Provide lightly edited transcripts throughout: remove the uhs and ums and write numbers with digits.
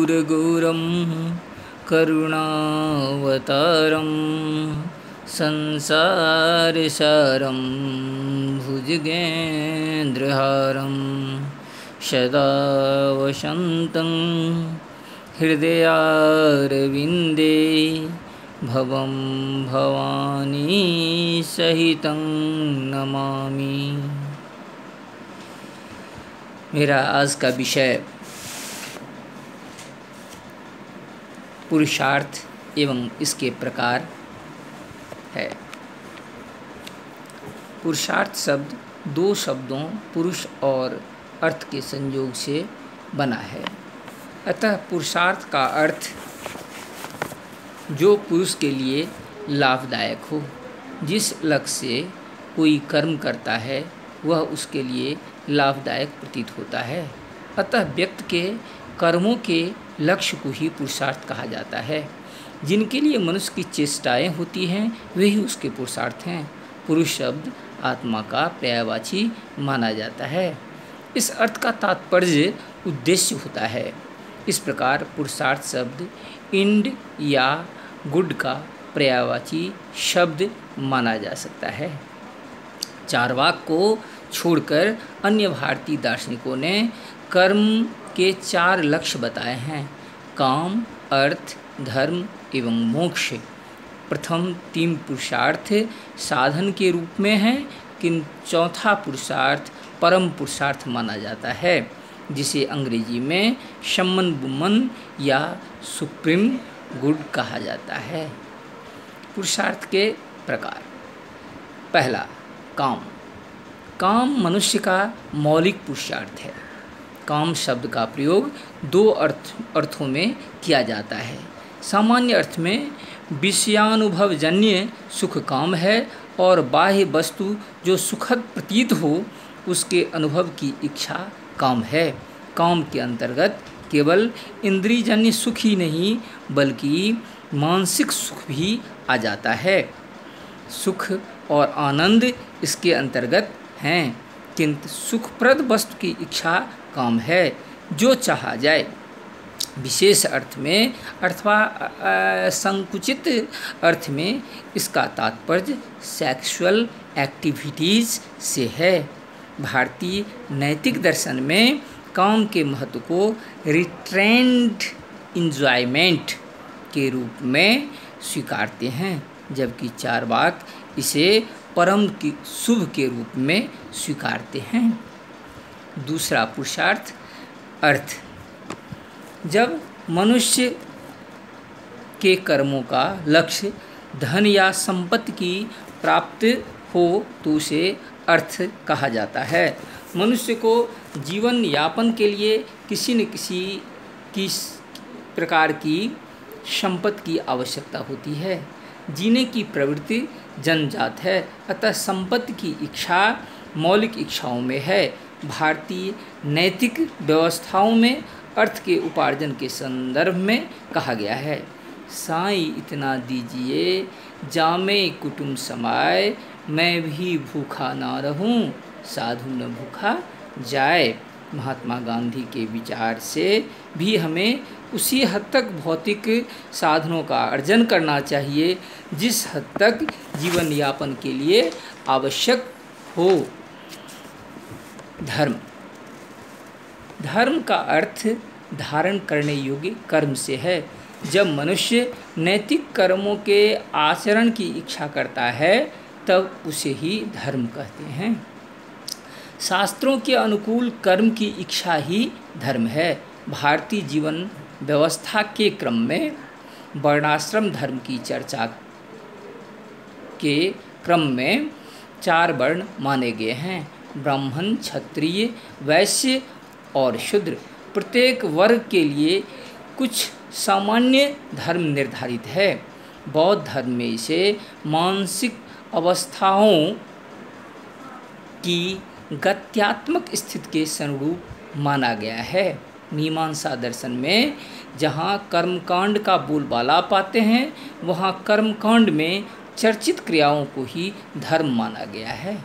कर्पूरगौरं करुणावतारं संसारसारं भुजगेन्द्रहारं सदा वसन्तं हृदयारविन्दे भवं भवानी सहितं नमामि। मेरा आज का विषय पुरुषार्थ एवं इसके प्रकार है। पुरुषार्थ शब्द दो शब्दों पुरुष और अर्थ के संयोग से बना है। अतः पुरुषार्थ का अर्थ जो पुरुष के लिए लाभदायक हो। जिस लक्ष्य से कोई कर्म करता है वह उसके लिए लाभदायक प्रतीत होता है। अतः व्यक्ति के कर्मों के लक्ष्य को ही पुरुषार्थ कहा जाता है। जिनके लिए मनुष्य की चेष्टाएं होती हैं वही उसके पुरुषार्थ हैं। पुरुष शब्द आत्मा का पर्यायवाची माना जाता है। इस अर्थ का तात्पर्य उद्देश्य होता है। इस प्रकार पुरुषार्थ शब्द इंड या गुड का पर्यायवाची शब्द माना जा सकता है। चार्वाक को छोड़कर अन्य भारतीय दार्शनिकों ने कर्म के 4 लक्ष्य बताए हैं: काम, अर्थ, धर्म एवं मोक्ष। प्रथम 3 पुरुषार्थ साधन के रूप में हैं, किंतु चौथा पुरुषार्थ परम पुरुषार्थ माना जाता है, जिसे अंग्रेजी में शम्मन वुमन या सुप्रीम गुड कहा जाता है। पुरुषार्थ के प्रकार। पहला, काम। काम मनुष्य का मौलिक पुरुषार्थ है। काम शब्द का प्रयोग 2 अर्थों में किया जाता है। सामान्य अर्थ में विषयानुभवजन्य सुख काम है और बाह्य वस्तु जो सुखद प्रतीत हो उसके अनुभव की इच्छा काम है। काम के अंतर्गत केवल इंद्रियजन्य सुख ही नहीं बल्कि मानसिक सुख भी आ जाता है। सुख और आनंद इसके अंतर्गत हैं, किंतु सुखप्रद वस्तु की इच्छा काम है जो चाहा जाए। विशेष अर्थ में अथवा संकुचित अर्थ में इसका तात्पर्य सेक्सुअल एक्टिविटीज़ से है। भारतीय नैतिक दर्शन में काम के महत्व को रिट्रेंड इंजॉयमेंट के रूप में स्वीकारते हैं, जबकि चार्वाक इसे परम की शुभ के रूप में स्वीकारते हैं। दूसरा पुरुषार्थ, अर्थ। जब मनुष्य के कर्मों का लक्ष्य धन या संपत्ति की प्राप्ति हो तो उसे अर्थ कहा जाता है। मनुष्य को जीवन यापन के लिए किसी न किसी प्रकार की संपत्ति की आवश्यकता होती है। जीने की प्रवृत्ति जन्मजात है, अतः संपत्ति की इच्छा मौलिक इच्छाओं में है। भारतीय नैतिक व्यवस्थाओं में अर्थ के उपार्जन के संदर्भ में कहा गया है: साईं इतना दीजिए जामे कुटुंब समाए, मैं भी भूखा ना रहूं साधु न भूखा जाए। महात्मा गांधी के विचार से भी हमें उसी हद तक भौतिक साधनों का अर्जन करना चाहिए जिस हद तक जीवन यापन के लिए आवश्यक हो। धर्म। धर्म का अर्थ धारण करने योग्य कर्म से है। जब मनुष्य नैतिक कर्मों के आचरण की इच्छा करता है तब उसे ही धर्म कहते हैं। शास्त्रों के अनुकूल कर्म की इच्छा ही धर्म है। भारतीय जीवन व्यवस्था के क्रम में वर्णाश्रम धर्म की चर्चा के क्रम में 4 वर्ण माने गए हैं: ब्राह्मण, क्षत्रिय, वैश्य और शूद्र। प्रत्येक वर्ग के लिए कुछ सामान्य धर्म निर्धारित है। बौद्ध धर्म में इसे मानसिक अवस्थाओं की गत्यात्मक स्थिति के अनुरूप माना गया है। मीमांसा दर्शन में जहाँ कर्मकांड का बोलबाला पाते हैं वहाँ कर्मकांड में चर्चित क्रियाओं को ही धर्म माना गया है।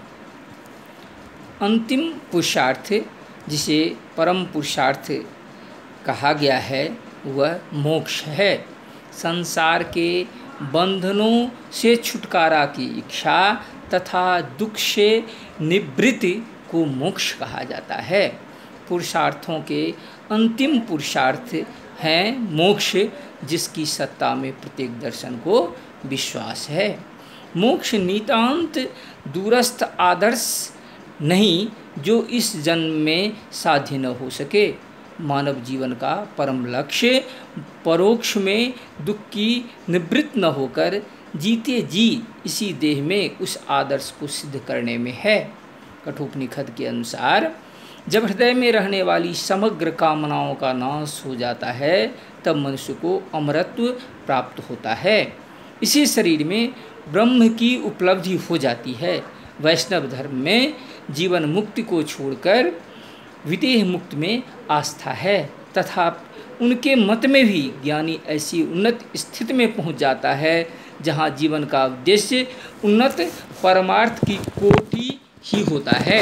अंतिम पुरुषार्थ जिसे परम पुरुषार्थ कहा गया है वह मोक्ष है। संसार के बंधनों से छुटकारा की इच्छा तथा दुख से निवृत्ति को मोक्ष कहा जाता है। पुरुषार्थों के अंतिम पुरुषार्थ है मोक्ष, जिसकी सत्ता में प्रत्येक दर्शन को विश्वास है। मोक्ष नितांत दूरस्थ आदर्श नहीं जो इस जन्म में साध्य न हो सके। मानव जीवन का परम लक्ष्य परोक्ष में दुख की निवृत्ति न होकर जीते जी इसी देह में उस आदर्श को सिद्ध करने में है। कठोपनिषद के अनुसार जब हृदय में रहने वाली समग्र कामनाओं का नाश हो जाता है तब मनुष्य को अमरत्व प्राप्त होता है। इसी शरीर में ब्रह्म की उपलब्धि हो जाती है। वैष्णव धर्म में जीवन मुक्ति को छोड़कर विदेह मुक्त में आस्था है तथा उनके मत में भी ज्ञानी ऐसी उन्नत स्थिति में पहुंच जाता है जहां जीवन का उद्देश्य उन्नत परमार्थ की कोटि ही होता है।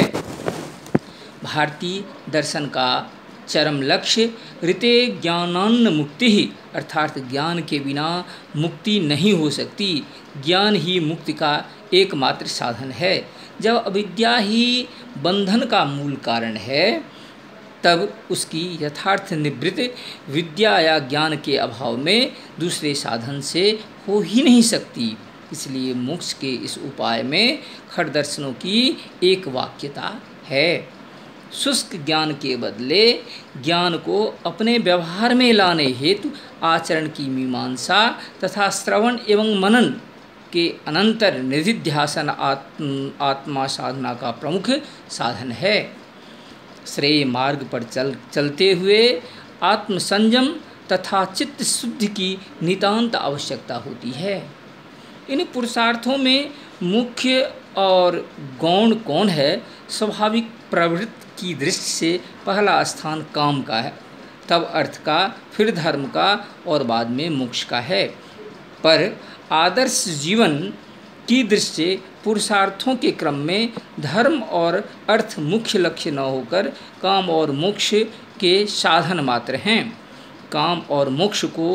भारतीय दर्शन का चरम लक्ष्य ऋते ज्ञानान्न मुक्ति ही, अर्थात ज्ञान के बिना मुक्ति नहीं हो सकती। ज्ञान ही मुक्ति का एकमात्र साधन है। जब अविद्या ही बंधन का मूल कारण है तब उसकी यथार्थ निवृत्ति विद्या या ज्ञान के अभाव में दूसरे साधन से हो ही नहीं सकती। इसलिए मोक्ष के इस उपाय में खड़ दर्शनों की एक वाक्यता है। शुष्क ज्ञान के बदले ज्ञान को अपने व्यवहार में लाने हेतु आचरण की मीमांसा तथा श्रवण एवं मनन के अनंतर निधिध्यासन आत्मा साधना का प्रमुख साधन है। श्रेय मार्ग पर चलते हुए आत्मसंयम तथा चित्त शुद्धि की नितांत आवश्यकता होती है। इन पुरुषार्थों में मुख्य और गौण कौन है? स्वाभाविक प्रवृत्ति की दृष्टि से पहला स्थान काम का है, तब अर्थ का, फिर धर्म का और बाद में मोक्ष का है। पर आदर्श जीवन की दृष्टि से पुरुषार्थों के क्रम में धर्म और अर्थ मुख्य लक्ष्य न होकर काम और मोक्ष के साधन मात्र हैं। काम और मोक्ष को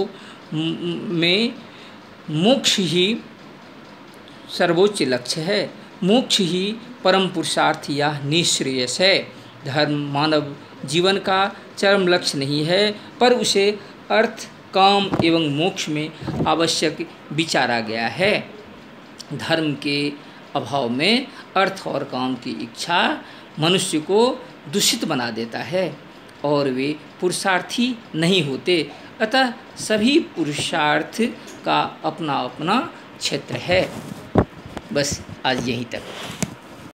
में मोक्ष ही सर्वोच्च लक्ष्य है। मोक्ष ही परम पुरुषार्थ या निःश्रेयस है। धर्म मानव जीवन का चरम लक्ष्य नहीं है, पर उसे अर्थ, काम एवं मोक्ष में आवश्यक विचारा गया है। धर्म के अभाव में अर्थ और काम की इच्छा मनुष्य को दूषित बना देता है और वे पुरुषार्थी नहीं होते। अतः सभी पुरुषार्थ का अपना अपना क्षेत्र है। बस आज यहीं तक।